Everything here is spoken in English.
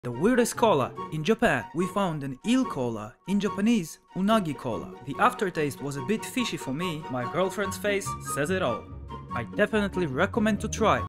The weirdest cola. In Japan, we found an eel cola, in Japanese, unagi cola. The aftertaste was a bit fishy for me, my girlfriend's face says it all. I definitely recommend to try.